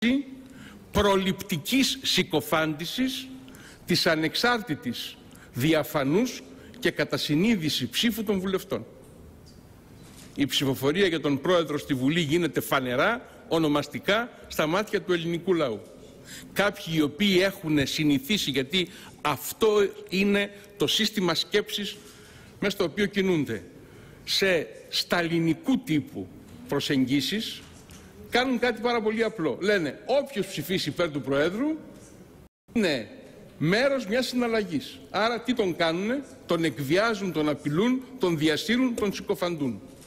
προληπτικής συκοφάντησης της ανεξάρτητης, διαφανούς και κατά συνείδηση ψήφου των βουλευτών. Η ψηφοφορία για τον πρόεδρο στη Βουλή γίνεται φανερά, ονομαστικά, στα μάτια του ελληνικού λαού. Κάποιοι οι οποίοι έχουν συνηθίσει, γιατί αυτό είναι το σύστημα σκέψης μέσα στο οποίο κινούνται, σε σταλινικού τύπου προσεγγίσεις, κάνουν κάτι πάρα πολύ απλό. Λένε όποιος ψηφίσει υπέρ του Προέδρου είναι μέρος μιας συναλλαγής. Άρα τι τον κάνουνε? Τον εκβιάζουν, τον απειλούν, τον διασύρουν, τον συκοφαντούν.